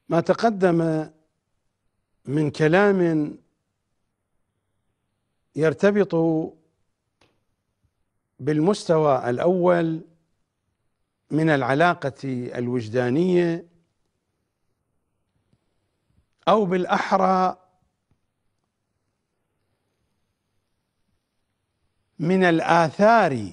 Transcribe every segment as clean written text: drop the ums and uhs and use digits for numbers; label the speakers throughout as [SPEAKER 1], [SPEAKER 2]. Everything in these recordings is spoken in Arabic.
[SPEAKER 1] ما تقدم من كلام يرتبط بالمستوى الأول من العلاقة الوجدانية، أو بالأحرى من الآثار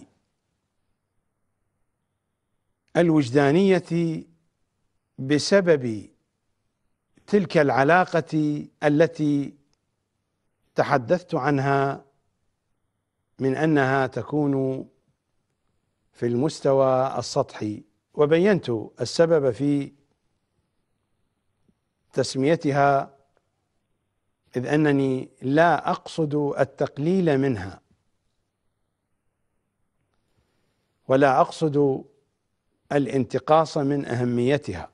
[SPEAKER 1] الوجدانية بسبب تلك العلاقة التي تحدثت عنها، من أنها تكون في المستوى السطحي، وبينت السبب في تسميتها، إذ أنني لا أقصد التقليل منها ولا أقصد الانتقاص من أهميتها،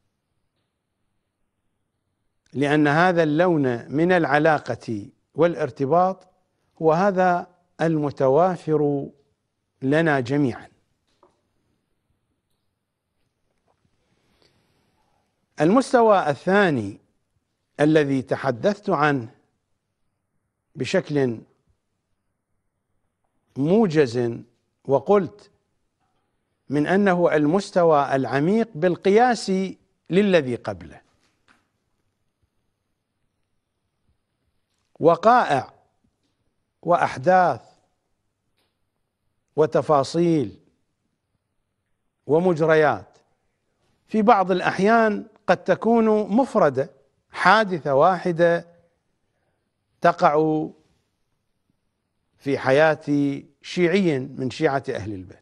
[SPEAKER 1] لأن هذا اللون من العلاقة والارتباط هو هذا المتوافر لنا جميعا. المستوى الثاني الذي تحدثت عنه بشكل موجز وقلت من أنه المستوى العميق بالقياس للذي قبله، وقائع وأحداث وتفاصيل ومجريات في بعض الأحيان قد تكون مفردة، حادثة واحدة تقع في حياة شيعي من شيعة أهل البيت.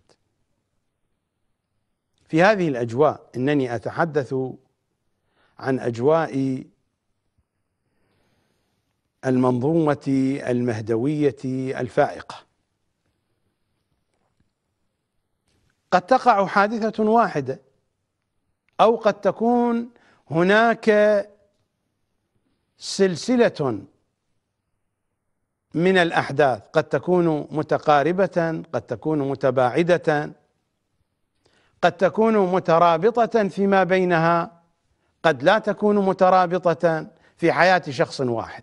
[SPEAKER 1] في هذه الأجواء إنني أتحدث عن أجواء المنظومة المهدوية الفائقة. قد تقع حادثة واحدة، أو قد تكون هناك سلسلة من الأحداث، قد تكون متقاربة، قد تكون متباعدة، قد تكون مترابطة فيما بينها، قد لا تكون مترابطة في حياة شخص واحد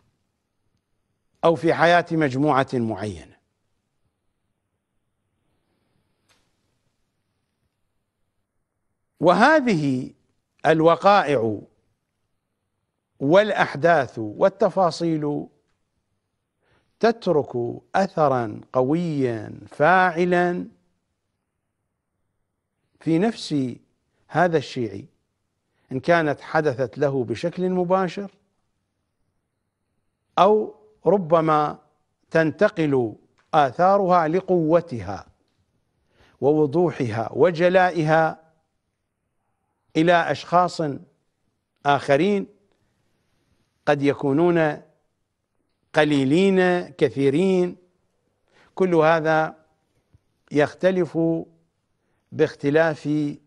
[SPEAKER 1] أو في حياة مجموعة معينة. وهذه الوقائع والأحداث والتفاصيل تترك أثرا قويا فاعلا في نفس هذا الشيعي، إن كانت حدثت له بشكل مباشر، أو ربما تنتقل آثارها لقوتها ووضوحها وجلائها إلى أشخاص آخرين قد يكونون قليلين كثيرين. كل هذا يختلف باختلاف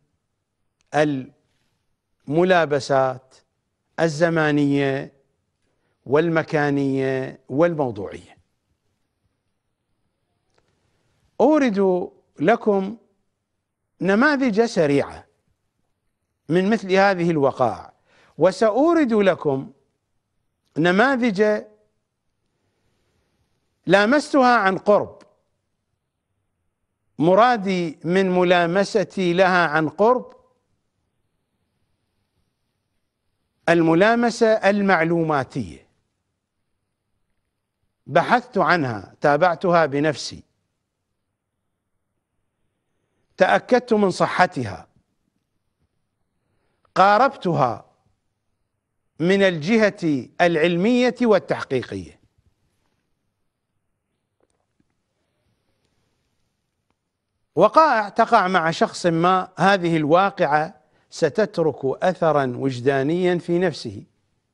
[SPEAKER 1] الملابسات الزمانية والمكانية والموضوعية. أورد لكم نماذج سريعة من مثل هذه الوقائع، وسأورد لكم نماذج لامستها عن قرب. مرادي من ملامستي لها عن قرب الملامسة المعلوماتية، بحثت عنها، تابعتها بنفسي، تأكدت من صحتها، قاربتها من الجهة العلمية والتحقيقية. وقائع تقع مع شخص ما، هذه الواقعة ستترك أثرا وجدانيا في نفسه،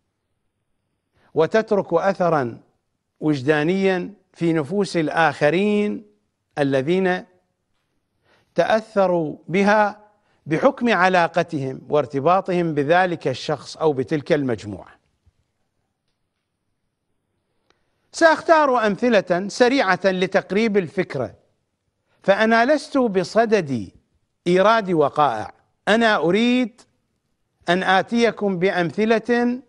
[SPEAKER 1] وتترك أثرا وجدانيا في نفوس الآخرين الذين تأثروا بها بحكم علاقتهم وارتباطهم بذلك الشخص أو بتلك المجموعة. سأختار أمثلة سريعة لتقريب الفكرة، فأنا لست بصدد إيراد وقائع، أنا أريد أن آتيكم بأمثلة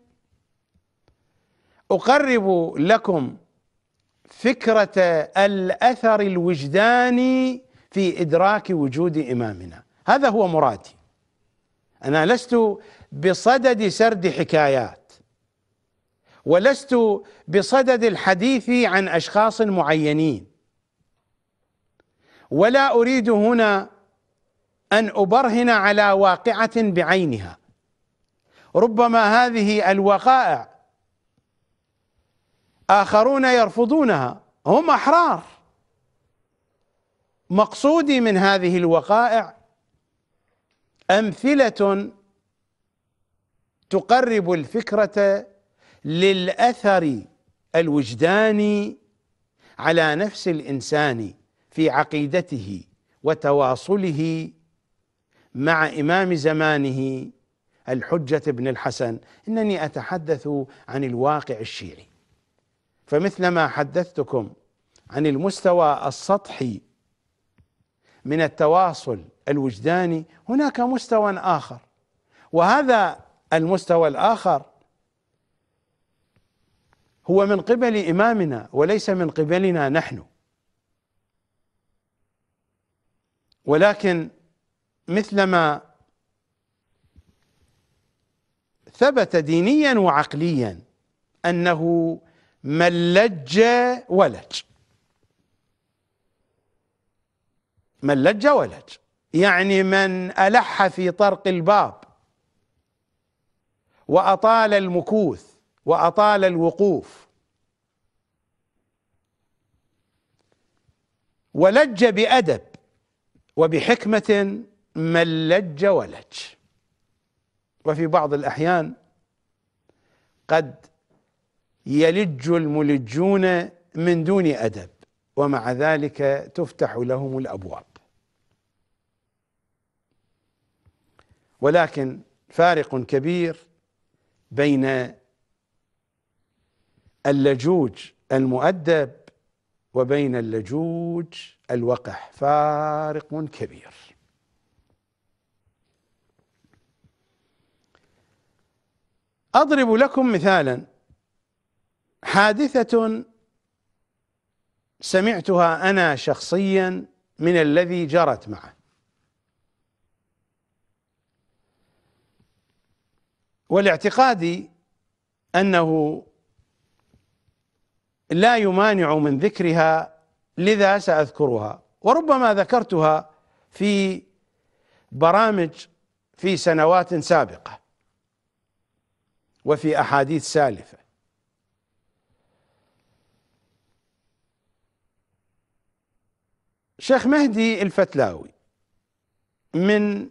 [SPEAKER 1] أقرب لكم فكرة الأثر الوجداني في إدراك وجود إمامنا. هذا هو مرادي. أنا لست بصدد سرد حكايات، ولست بصدد الحديث عن أشخاص معينين، ولا أريد هنا أن أبرهن على واقعة بعينها. ربما هذه الوقائع آخرون يرفضونها، هم أحرار. مقصودي من هذه الوقائع أمثلة تقرب الفكرة للأثر الوجداني على نفس الإنسان في عقيدته وتواصله مع إمام زمانه الحجة بن الحسن. إنني أتحدث عن الواقع الشيعي، فمثلما حدثتكم عن المستوى السطحي من التواصل الوجداني، هناك مستوى آخر، وهذا المستوى الآخر هو من قبل إمامنا وليس من قبلنا نحن. ولكن مثلما ثبت دينيا وعقليا أنه من لج ولج، من لج ولج يعني من ألح في طرق الباب وأطال المكوث وأطال الوقوف ولج بأدب وبحكمة، من لج ولج. وفي بعض الأحيان قد يلج الملجون من دون أدب، ومع ذلك تفتح لهم الأبواب. ولكن فارق كبير بين اللجوج المؤدب وبين اللجوج الوقح، فارق كبير. أضرب لكم مثالا، حادثة سمعتها أنا شخصيا من الذي جرت معه، والاعتقاد أنه لا يمانع من ذكرها، لذا سأذكرها، وربما ذكرتها في برامج في سنوات سابقة وفي أحاديث سالفة. شيخ مهدي الفتلاوي من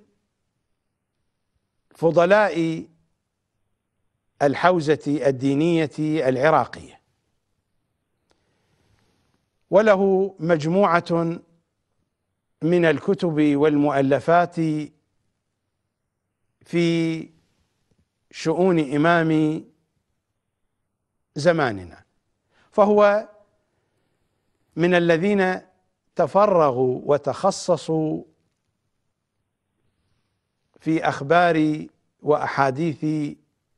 [SPEAKER 1] فضلاء الحوزة الدينية العراقية، وله مجموعة من الكتب والمؤلفات في شؤون إمام زماننا، فهو من الذين تفرغوا وتخصصوا في أخبار وأحاديث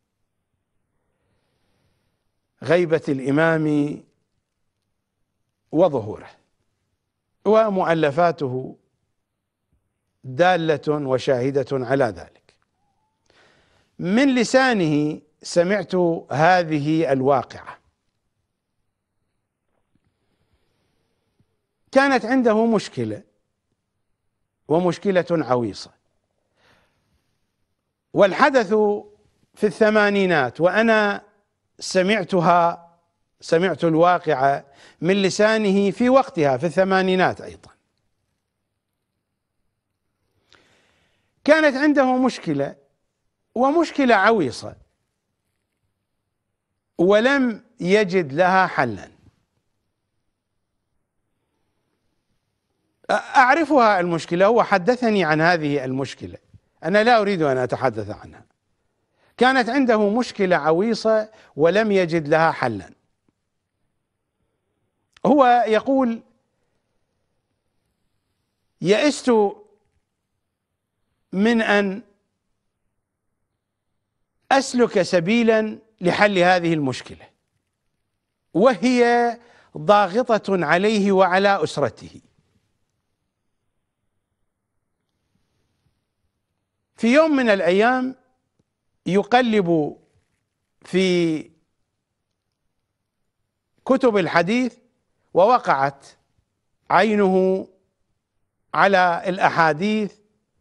[SPEAKER 1] غيبة الإمام وظهوره، ومؤلفاته دالة وشاهدة على ذلك. من لسانه سمعت هذه الواقعة. كانت عنده مشكلة، ومشكلة عويصة، والحدث في الثمانينات، وأنا سمعت الواقعة من لسانه في وقتها في الثمانينات أيضا. كانت عنده مشكلة، ومشكلة عويصة، ولم يجد لها حلا. أعرفها المشكلة، هو حدثني عن هذه المشكلة، أنا لا أريد أن أتحدث عنها. كانت عنده مشكلة عويصة ولم يجد لها حلا. هو يقول: يئست من أن أسلك سبيلا لحل هذه المشكلة، وهي ضاغطة عليه وعلى أسرته. في يوم من الأيام يقلب في كتب الحديث، ووقعت عينه على الأحاديث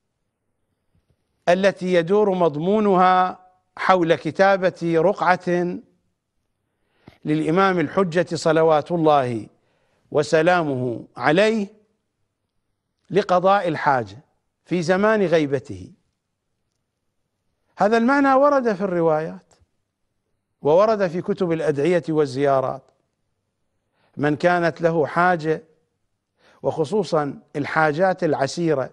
[SPEAKER 1] التي يدور مضمونها حول كتابة رقعة للإمام الحجة صلوات الله وسلامه عليه لقضاء الحاجة في زمان غيبته. هذا المعنى ورد في الروايات وورد في كتب الأدعية والزيارات. من كانت له حاجة، وخصوصا الحاجات العسيرة،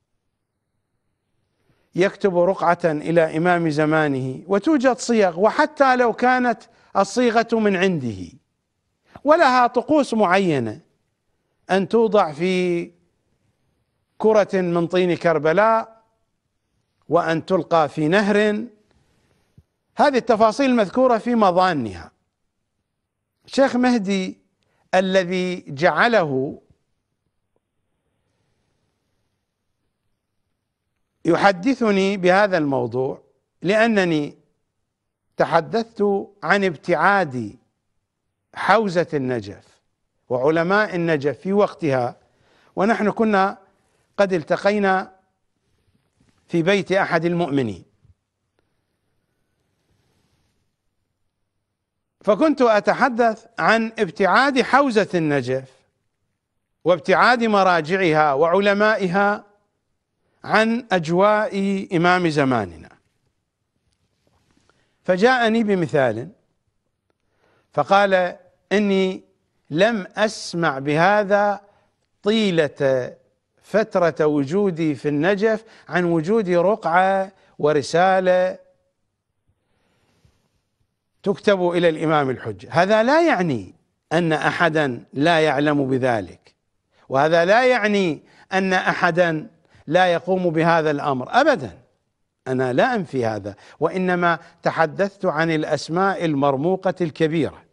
[SPEAKER 1] يكتب رقعة إلى إمام زمانه، وتوجد صيغ، وحتى لو كانت الصيغة من عنده ولها طقوس معينة، أن توضع في كرة من طين كربلاء، وأن تلقى في نهر. هذه التفاصيل المذكورة في مظانها. الشيخ مهدي الذي جعله يحدثني بهذا الموضوع لأنني تحدثت عن ابتعاد حوزة النجف وعلماء النجف في وقتها، ونحن كنا قد التقينا في بيت أحد المؤمنين، فكنت أتحدث عن ابتعاد حوزة النجف وابتعاد مراجعها وعلمائها عن أجواء إمام زماننا. فجاءني بمثال فقال: إني لم أسمع بهذا طيلة فترة وجودي في النجف عن وجود رقعة ورسالة تكتب إلى الإمام الحجة. هذا لا يعني أن أحدا لا يعلم بذلك، وهذا لا يعني أن أحدا لا يقوم بهذا الأمر أبدا. أنا لا أنفي هذا، وإنما تحدثت عن الأسماء المرموقة الكبيرة.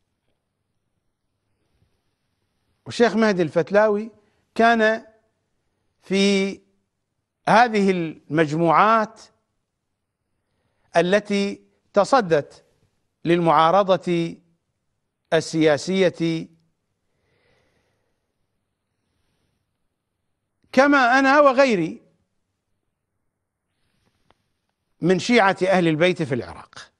[SPEAKER 1] والشيخ مهدي الفتلاوي كان في هذه المجموعات التي تصدت للمعارضة السياسية، كما أنا وغيري من شيعة أهل البيت في العراق.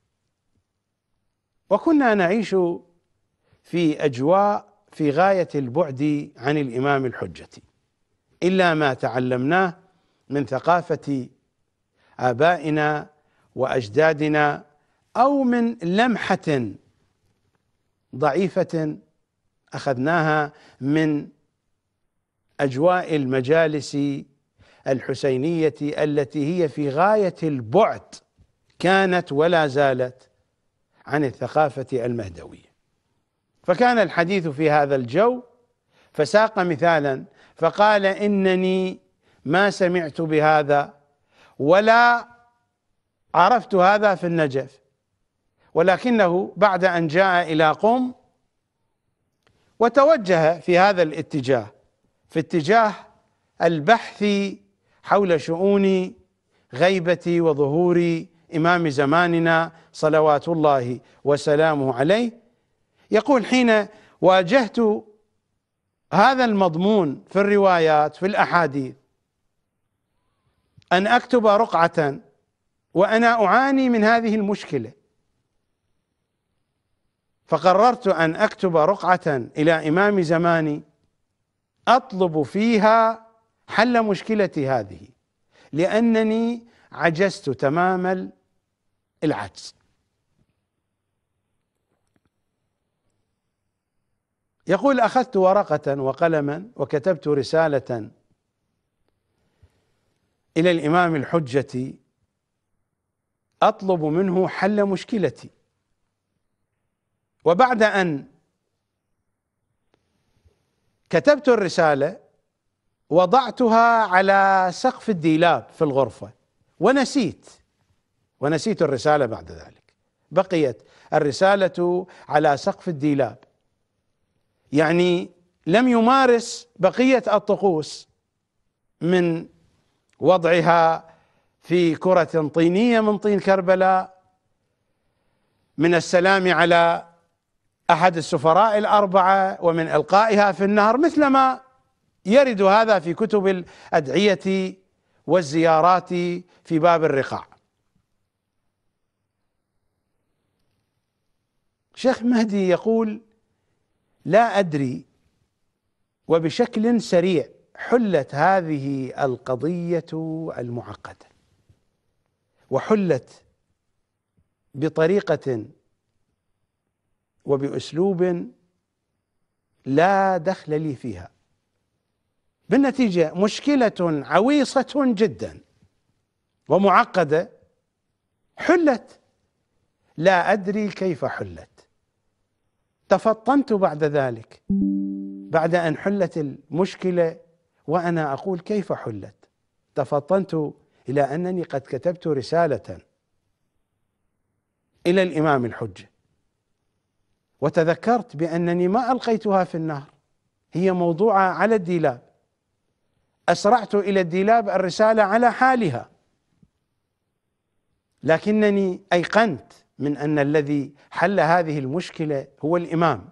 [SPEAKER 1] وكنا نعيش في أجواء في غاية البعد عن الإمام الحجة، إلا ما تعلمناه من ثقافة آبائنا وأجدادنا، أو من لمحة ضعيفة أخذناها من أجواء المجالس الحسينية التي هي في غاية البعد كانت ولا زالت عن الثقافة المهدوية. فكان الحديث في هذا الجو، فساق مثالا فقال: إنني ما سمعت بهذا ولا عرفت هذا في النجف، ولكنه بعد أن جاء إلى قم وتوجه في هذا الاتجاه، في اتجاه البحث حول شؤون غيبة وظهور إمام زماننا صلوات الله وسلامه عليه، يقول: حين واجهت هذا المضمون في الروايات في الأحاديث أن أكتب رقعة وأنا أعاني من هذه المشكلة، فقررت أن أكتب رقعة إلى إمام زماني أطلب فيها حل مشكلتي هذه، لأنني عجزت تمام العجز. يقول: أخذت ورقة وقلما وكتبت رسالة إلى الإمام الحجة أطلب منه حل مشكلتي، وبعد أن كتبت الرسالة وضعتها على سقف الدولاب في الغرفة ونسيت، ونسيت الرسالة بعد ذلك. بقيت الرسالة على سقف الديلاب، يعني لم يمارس بقية الطقوس من وضعها في كرة طينية من طين كربلاء، من السلام على أحد السفراء الأربعة، ومن إلقائها في النهر، مثلما يرد هذا في كتب الأدعية والزيارات في باب الرقاع. شيخ مهدي يقول: لا أدري، وبشكل سريع حلت هذه القضية المعقدة، وحلت بطريقة وبأسلوب لا دخل لي فيها. بالنتيجة مشكلة عويصة جدا ومعقدة حلت، لا أدري كيف حلت. تفطنت بعد ذلك، بعد أن حلت المشكلة وأنا أقول كيف حلت، تفطنت إلى أنني قد كتبت رسالة إلى الإمام الحجة، وتذكرت بأنني ما ألقيتها في النهر، هي موضوعة على الديلاب، أسرعت إلى الديلاب الرسالة على حالها، لكنني أيقنت من أن الذي حل هذه المشكلة هو الإمام.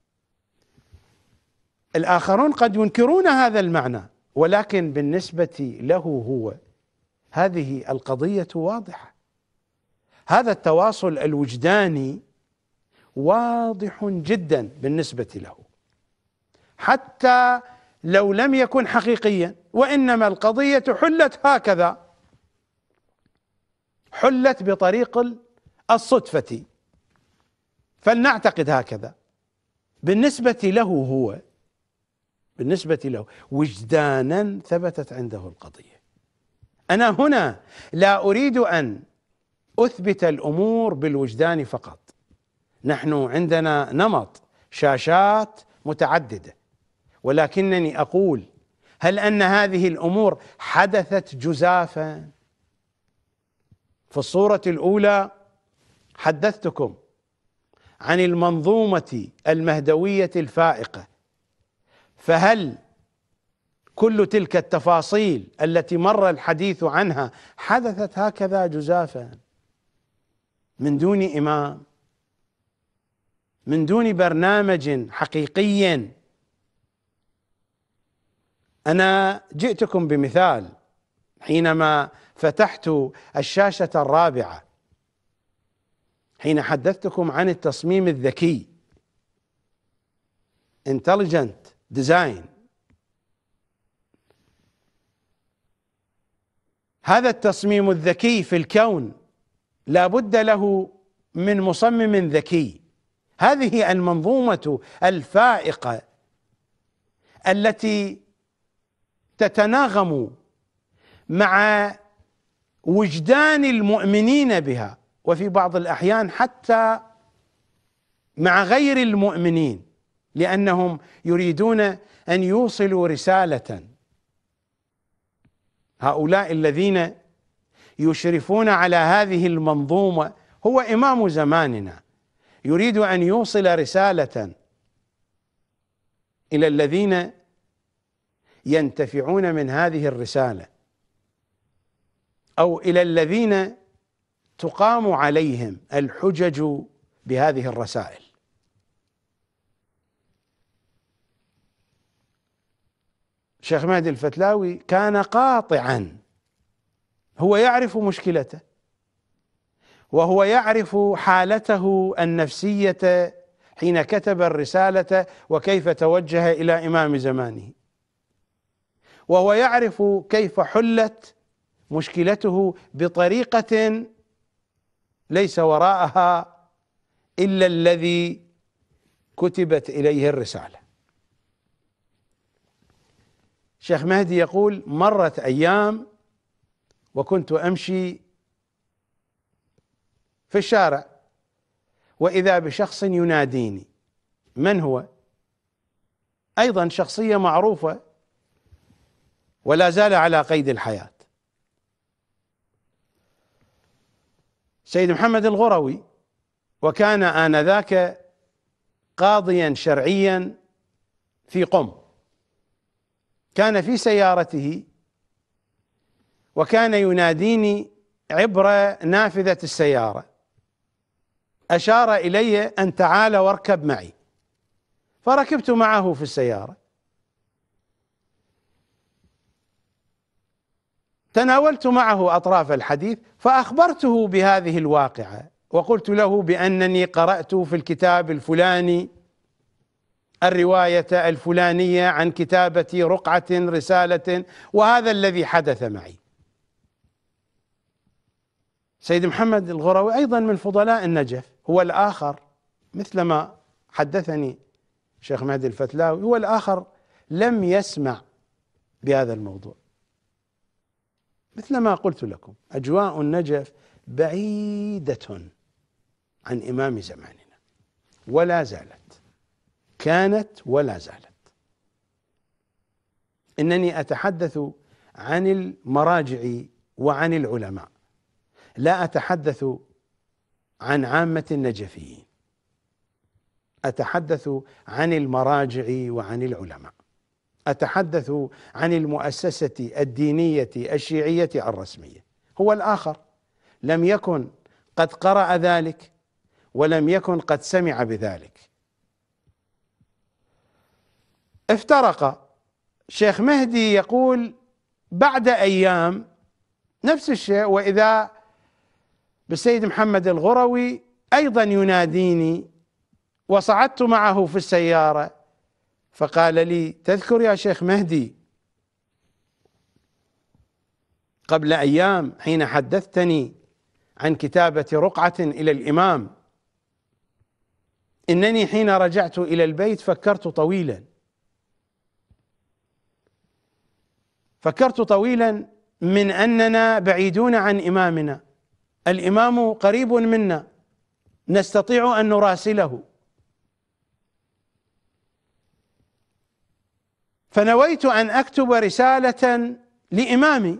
[SPEAKER 1] الآخرون قد ينكرون هذا المعنى، ولكن بالنسبة له هو هذه القضية واضحة، هذا التواصل الوجداني واضح جدا بالنسبة له، حتى لو لم يكن حقيقيا، وإنما القضية حلت هكذا، حلت بطريق الصدفة، فلنعتقد هكذا. بالنسبة له هو، بالنسبة له وجدانا ثبتت عنده القضية. أنا هنا لا أريد أن أثبت الأمور بالوجدان فقط، نحن عندنا نمط شاشات متعددة، ولكنني أقول: هل أن هذه الأمور حدثت جزافا؟ في الصورة الأولى حدثتكم عن المنظومة المهدوية الفائقة، فهل كل تلك التفاصيل التي مر الحديث عنها حدثت هكذا جزافا من دون إمام، من دون برنامج حقيقي؟ أنا جئتكم بمثال حينما فتحت الشاشة الرابعة، حين حدثتكم عن التصميم الذكي intelligent design. هذا التصميم الذكي في الكون لا بد له من مصمم ذكي. هذه المنظومة الفائقة التي تتناغم مع وجدان المؤمنين بها، وفي بعض الأحيان حتى مع غير المؤمنين، لأنهم يريدون أن يوصلوا رسالة. هؤلاء الذين يشرفون على هذه المنظومة هو إمام زماننا، يريد أن يوصل رسالة إلى الذين ينتفعون من هذه الرسالة، أو إلى الذين تقام عليهم الحجج بهذه الرسائل. الشيخ مهدي الفتلاوي كان قاطعا، هو يعرف مشكلته، وهو يعرف حالته النفسية حين كتب الرسالة وكيف توجه إلى إمام زمانه، وهو يعرف كيف حلت مشكلته بطريقة ليس وراءها إلا الذي كتبت إليه الرسالة. شيخ مهدي يقول: مرت أيام وكنت أمشي في الشارع وإذا بشخص يناديني. من هو؟ أيضا شخصية معروفة ولا زال على قيد الحياة. سيد محمد الغروي، وكان آنذاك قاضيا شرعيا في قم، كان في سيارته وكان يناديني عبر نافذة السيارة، أشار إلي أن تعال واركب معي، فركبت معه في السيارة. تناولت معه أطراف الحديث فأخبرته بهذه الواقعة، وقلت له بأنني قرأت في الكتاب الفلاني الرواية الفلانية عن كتابة رقعة رسالة، وهذا الذي حدث معي. سيد محمد الغروي أيضا من فضلاء النجف، هو الآخر مثلما حدثني شيخ مهدي الفتلاوي، هو الآخر لم يسمع بهذا الموضوع. مثلما قلت لكم، أجواء النجف بعيدة عن إمام زماننا، ولا زالت، كانت ولا زالت. إنني أتحدث عن المراجع وعن العلماء، لا أتحدث عن عامة النجفيين، أتحدث عن المراجع وعن العلماء، أتحدث عن المؤسسة الدينية الشيعية الرسمية. هو الآخر لم يكن قد قرأ ذلك ولم يكن قد سمع بذلك. افترق. شيخ مهدي يقول بعد أيام نفس الشيء، وإذا بالسيد محمد الغروي أيضا يناديني، وصعدت معه في السيارة فقال لي: تذكر يا شيخ مهدي قبل أيام حين حدثتني عن كتابة رقعة إلى الإمام، إنني حين رجعت إلى البيت فكرت طويلا من أننا بعيدون عن إمامنا، الإمام قريب منا، نستطيع أن نراسله، فنويت أن أكتب رسالة لإمامي،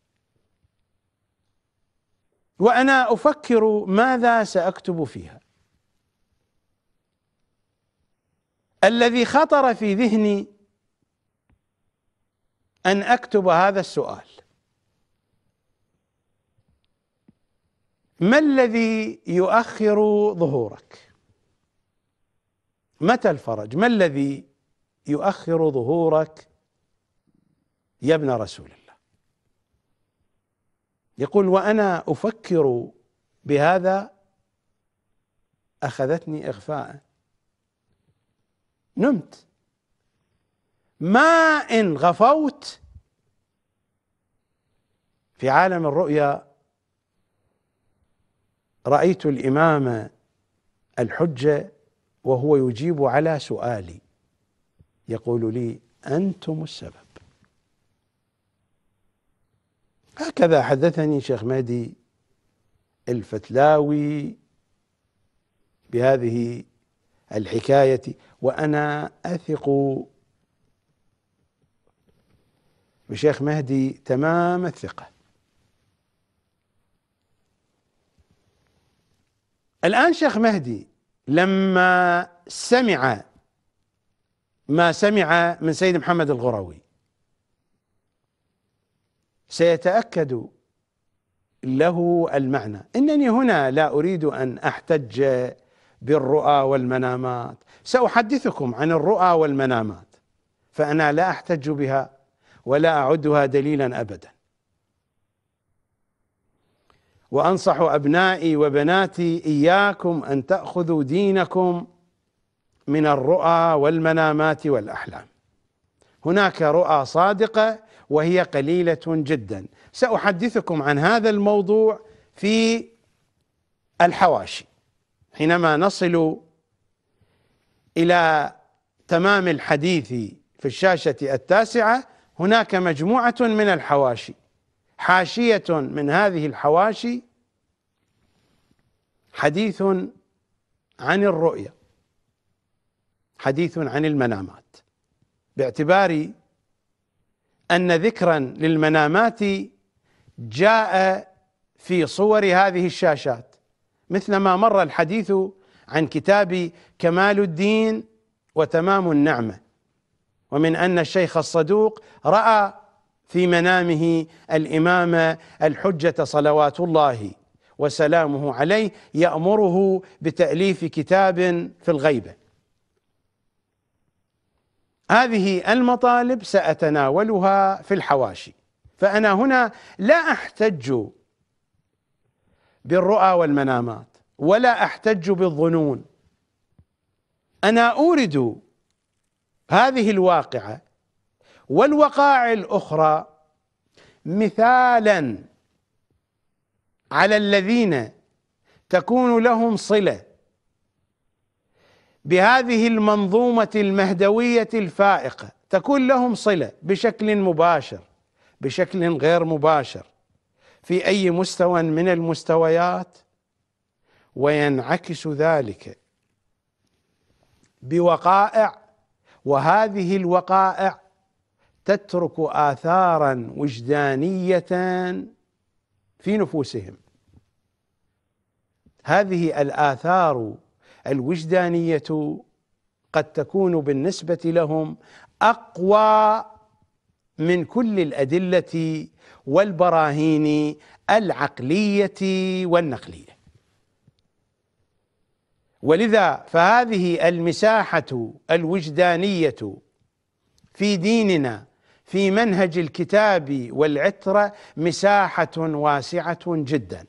[SPEAKER 1] وأنا أفكر ماذا سأكتب فيها. الذي خطر في ذهني أن أكتب هذا السؤال: ما الذي يؤخر ظهورك؟ متى الفرج؟ ما الذي يؤخر ظهورك يا ابن رسول الله؟ يقول: وأنا أفكر بهذا أخذتني إغفاء، نمت، ما إن غفوت في عالم الرؤيا رأيت الإمام الحجة وهو يجيب على سؤالي، يقول لي: أنتم السبب. هكذا حدثني شيخ مهدي الفتلاوي بهذه الحكاية، وأنا أثق بشيخ مهدي تمام الثقة. الآن شيخ مهدي لما سمع ما سمع من سيد محمد الغروي سيتأكد له المعنى. إنني هنا لا أريد أن أحتج بالرؤى والمنامات، سأحدثكم عن الرؤى والمنامات، فأنا لا أحتج بها ولا أعدها دليلا أبدا، وأنصح أبنائي وبناتي إياكم أن تأخذوا دينكم من الرؤى والمنامات والأحلام. هناك رؤى صادقة وهي قليلة جدا، سأحدثكم عن هذا الموضوع في الحواشي حينما نصل إلى تمام الحديث في الشاشة 9. هناك مجموعة من الحواشي، حاشية من هذه الحواشي حديث عن الرؤيا، حديث عن المنامات، باعتبار أن ذكرا للمنامات جاء في صور هذه الشاشات، مثل ما مر الحديث عن كتاب كمال الدين وتمام النعمة، ومن أن الشيخ الصدوق رأى في منامه الإمام الحجة صلوات الله وسلامه عليه يأمره بتأليف كتاب في الغيبة. هذه المطالب سأتناولها في الحواشي، فأنا هنا لا أحتج بالرؤى والمنامات ولا أحتج بالظنون، أنا أورد هذه الواقعة والوقائع الأخرى مثالا على الذين تكون لهم صلة بهذه المنظومة المهدوية الفائقة، تكون لهم صلة بشكل مباشر بشكل غير مباشر في أي مستوى من المستويات، وينعكس ذلك بوقائع، وهذه الوقائع تترك آثارا وجدانية في نفوسهم. هذه الآثار الوجدانية قد تكون بالنسبة لهم أقوى من كل الأدلة والبراهين العقلية والنقلية، ولذا فهذه المساحة الوجدانية في ديننا في منهج الكتاب والعترة مساحة واسعة جدا،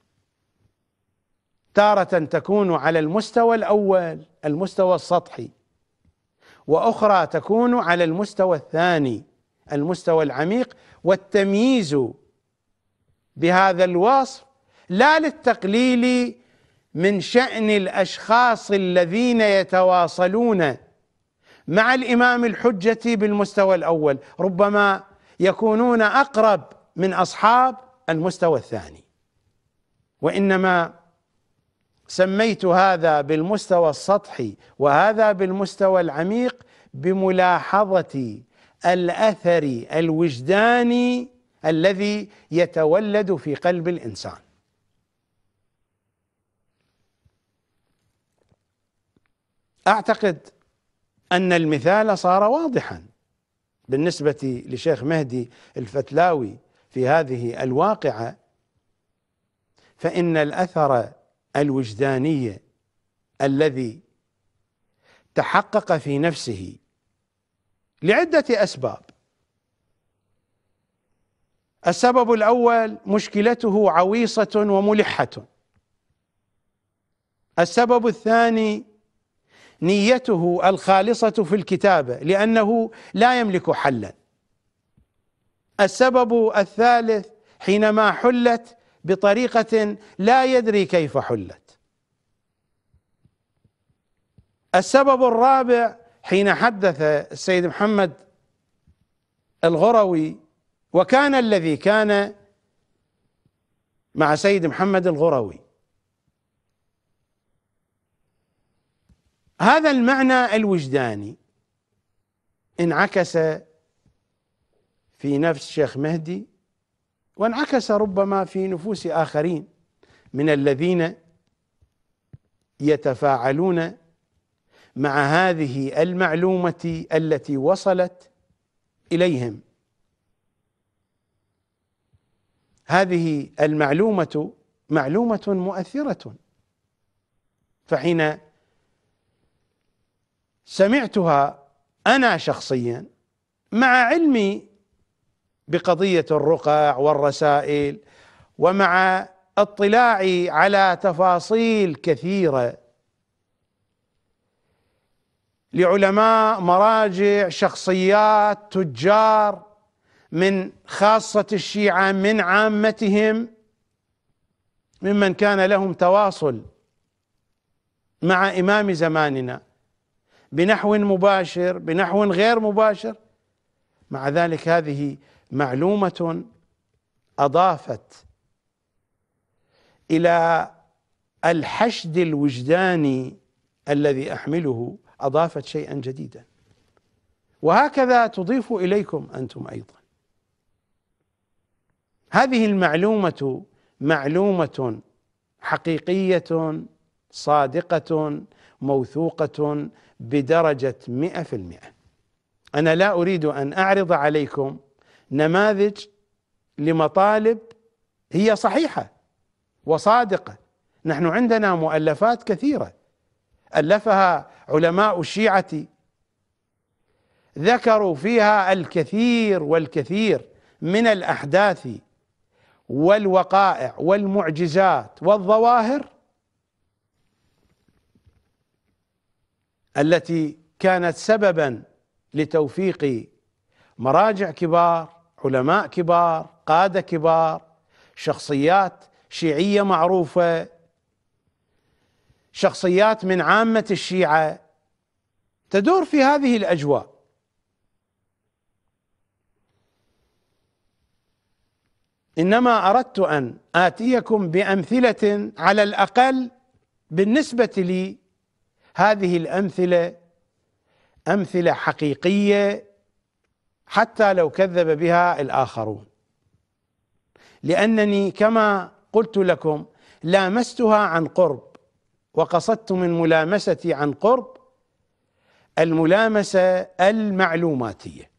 [SPEAKER 1] تارة تكون على المستوى الأول المستوى السطحي، وأخرى تكون على المستوى الثاني المستوى العميق، والتمييز بهذا الوصف لا للتقليل من شأن الأشخاص الذين يتواصلون مع الإمام الحجة بالمستوى الأول، ربما يكونون أقرب من أصحاب المستوى الثاني، وإنما سميت هذا بالمستوى السطحي وهذا بالمستوى العميق بملاحظة الأثر الوجداني الذي يتولد في قلب الإنسان. أعتقد أن المثال صار واضحا بالنسبة لشيخ مهدي الفتلاوي في هذه الواقعة، فإن الأثر الوجداني الذي تحقق في نفسه لعدة أسباب. السبب الأول مشكلته عويصة وملحة. السبب الثاني نيته الخالصة في الكتابة لأنه لا يملك حلا. السبب الثالث حينما حلت بطريقة لا يدري كيف حلت. السبب الرابع حين حدث السيد محمد الغروي، وكان الذي كان مع سيد محمد الغروي، هذا المعنى الوجداني انعكس في نفس شيخ مهدي، وانعكس ربما في نفوس آخرين من الذين يتفاعلون مع هذه المعلومة التي وصلت إليهم. هذه المعلومة معلومة مؤثرة، فحين سمعتها أنا شخصيا مع علمي بقضية الرقع والرسائل ومع اطلاعي على تفاصيل كثيرة لعلماء، مراجع، شخصيات، تجار، من خاصة الشيعة من عامتهم، ممن كان لهم تواصل مع إمام زماننا بنحو مباشر بنحو غير مباشر، مع ذلك هذه معلومة أضافت إلى الحشد الوجداني الذي أحمله، أضافت شيئا جديدا، وهكذا تضيف إليكم أنتم أيضا. هذه المعلومة معلومة حقيقية صادقة موثوقة بدرجة 100%. أنا لا أريد أن أعرض عليكم نماذج لمطالب هي صحيحة وصادقة. نحن عندنا مؤلفات كثيرة ألفها علماء الشيعة ذكروا فيها الكثير والكثير من الأحداث والوقائع والمعجزات والظواهر التي كانت سببا لتوفيق مراجع كبار، علماء كبار، قادة كبار، شخصيات شيعية معروفة، شخصيات من عامة الشيعة، تدور في هذه الأجواء. إنما أردت أن آتيكم بأمثلة على الأقل بالنسبة لي هذه الأمثلة أمثلة حقيقية حتى لو كذب بها الآخرون، لأنني كما قلت لكم لامستها عن قرب، وقصدت من ملامستي عن قرب الملامسة المعلوماتية.